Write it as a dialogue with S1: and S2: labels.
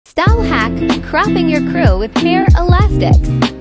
S1: Style hack, cropping your crew with hair elastics.